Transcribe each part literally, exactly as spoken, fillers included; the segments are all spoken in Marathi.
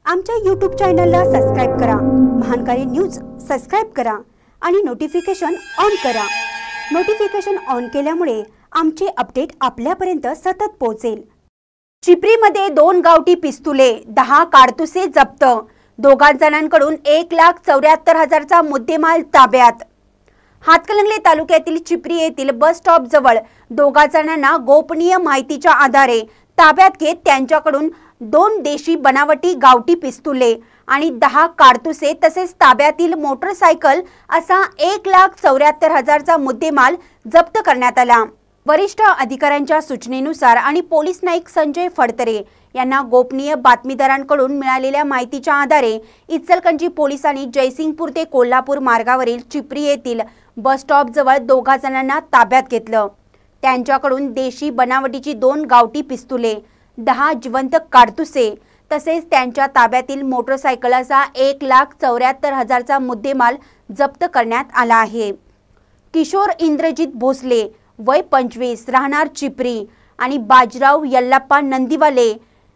आमच्या यूट्यूब चॅनलला सबस्क्राइब करा, महानकारी न्यूज सबस्क्राइब करा आणि नोटिफिकेशन ऑन करा। नोटिफिकेशन ऑन केल्यामुळे आमचे अपडेट आपल्यापर्यंत सतत पोहोचेल। चिपरीमध्ये दोन गावठी पिस्तुले, दहा कारतुसे जप्त, दोघा जणांकडून एक लाख चौऱ्याहत्तर हजारचा मुद्देमाल ताब्यात। हातकणंगले तालुक्यातील चिपरी येथील बस स्टॉप जवळ दोघा जणांना गोपनीय माहितीच्या आधारे ताब्यात घेत त्यांच्याकडून दोन देशी बनावटी गावठी पिस्तुले आणि दहा कारतुसे तसेच ताब्यातील मोटरसायकल असा एक लाख चौऱ्याहत्तर हजारचा मुद्देमाल जप्त करण्यात आला। वरिष्ठ अधिकाऱ्यांच्या सूचनेनुसार आणि पोलीस नाईक संजय फडतरे यांना गोपनीय बातमीदारांकडून मिळालेल्या माहितीच्या आधारे इचलकरंजी पोलिसांनी जयसिंगपूर ते कोल्हापूर मार्गावरील चिपरी येथील बस स्टॉप जवळ दोघा जणांना ताब्यात घेतलं। त्यांच्याकडून देशी बनावटीची दोन गावठी पिस्तुले, दहा जिवंत कारतुसे तसेच त्यांच्या ताब्यातील मोटरसायकल असा एक लाख चौऱ्याहत्तर हजारचा मुद्देमाल जप्त करण्यात आला आहे। किशोर इंद्रजित भोसले वय पंचवीस राहणार चिपरी आणि बाजीराव यल्लाप्पा नंदीवाले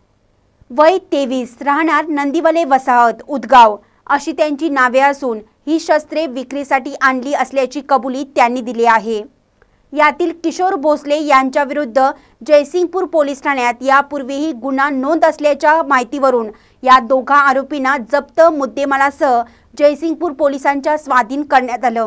वय तेवीस राहणार नंदीवाले वसाहत उदगाव अशी त्यांची नावे असून ही शस्त्रे विक्रीसाठी आणली असल्याची कबुली त्यांनी दिली आहे। यातील किशोर भोसले यांच्या विरुद्ध जयसिंगपूर पोलीस ठाण्यात यापूर्वीही गुन्हा नोंद असल्याच्या माहितीवरून या दोघा आरोपींना जप्त मुद्देमालासह जयसिंगपूर पोलिसांच्या स्वाधीन करण्यात आलं।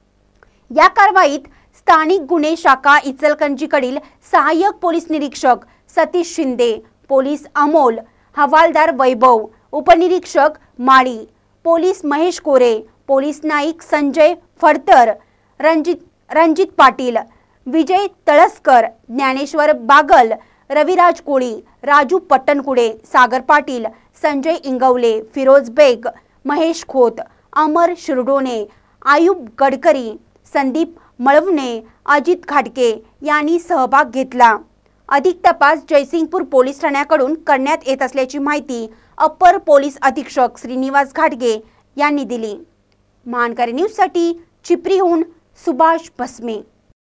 या कारवाईत स्थानिक गुन्हे शाखा इचलकरंजीकडील सहाय्यक पोलीस निरीक्षक सतीश शिंदे, पोलीस अमोल, हवालदार वैभव, उपनिरीक्षक माळी, पोलीस महेश कोरे, पोलीस नाईक संजय फडतर, रणजित रणजित पाटील, विजय तळसकर, ज्ञानेश्वर बागल, रविराज कोळी, राजू पट्टणकुडे, सागर पाटील, संजय इंगवले, फिरोज बेग, महेश खोत, अमर शिरडोणे, आयुब गडकरी, संदीप मळवणे, अजित घाटके यांनी सहभाग घेतला। अधिक तपास जयसिंगपूर पोलीस ठाण्याकडून करण्यात येत असल्याची माहिती अप्पर पोलीस अधीक्षक श्रीनिवास घाटगे यांनी दिली। महानकारी न्यूजसाठी चिपरीहून सुभाष भस्मे।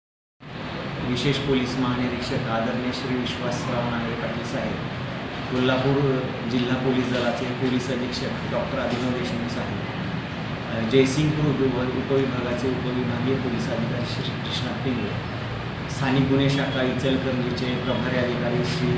विशेष पोलीस महानिरीक्षक आदरणीय श्री विश्वासराव नांगरे पाटील साहेब, कोल्हापूर जिल्हा पोलीस दलाचे पोलीस अधीक्षक डॉक्टर अभिनव देशमुख साहेब, जयसिंगपूर उपविभागाचे उपविभागीय पोलीस अधिकारी श्री कृष्णा पिंगळे, स्थानिक गुन्हे शाखा इचलकरंजीचे प्रभारी अधिकारी श्री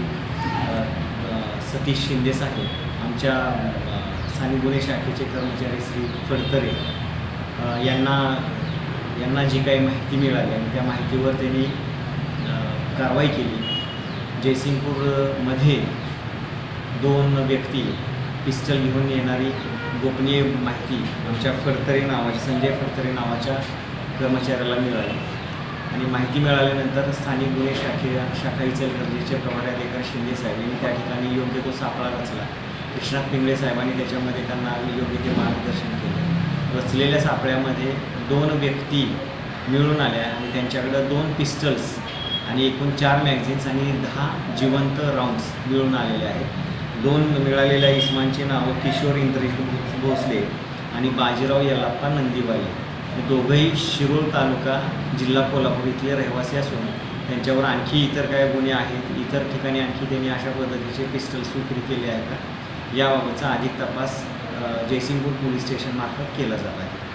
सतीश शिंदे साहेब, आमच्या स्थानिक गुन्हे शाखेचे कर्मचारी श्री फडतरे यांना यांना जी काही माहिती मिळाली आणि त्या माहितीवर त्यांनी कारवाई केली। जयसिंगपूरमध्ये दोन व्यक्ती पिस्टल घेऊन येणारी गोपनीय माहिती आमच्या फडतरे नावाच्या संजय फडतरे नावाच्या कर्मचाऱ्याला मिळाली आणि माहिती मिळाल्यानंतर स्थानिक गुन्हे शाखे शाखा इचलकरंजीचे प्रभारी अधिकारी शिंदे साहेब यांनी त्या ठिकाणी योग्य तो सापळा रचला। कृष्णा पिंगळे साहेबांनी त्याच्यामध्ये त्यांना योग्य ते मार्गदर्शन केलं। रचलेल्या सापळ्यामध्ये दोन व्यक्ती मिळून आल्या आणि त्यांच्याकडं दोन पिस्टल्स आणि एकूण चार मॅगझिन्स आणि दहा जिवंत राऊंड्स मिळून आलेले आहेत। दोन मिळालेल्या इस्मांची नावं किशोर इंद्रजित भोसले आणि बाजीराव यल्लाप्पा नंदीवाले, हे दोघंही शिरोळ तालुका जिल्हा कोल्हापूर इथले रहिवासी असून त्यांच्यावर आणखी इतर काय गुन्हे आहेत, इतर ठिकाणी आणखी त्यांनी अशा पद्धतीचे पिस्टल्स विक्री केले आहेत का याबाबतचा अधिक तपास जयसिंगपूर पोलीस स्टेशनमार्फत केला जात आहे।